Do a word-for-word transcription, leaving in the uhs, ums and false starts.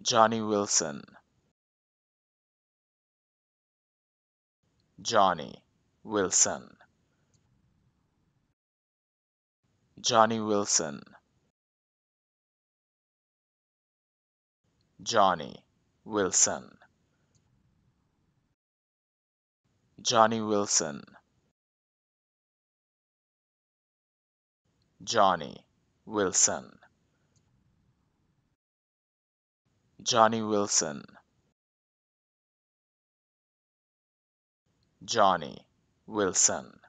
Johnny Wilson, Johnny Wilson, Johnny Wilson, Johnny Wilson, Johnny Wilson, Johnny Wilson, Johnny Wilson, Johnny Wilson.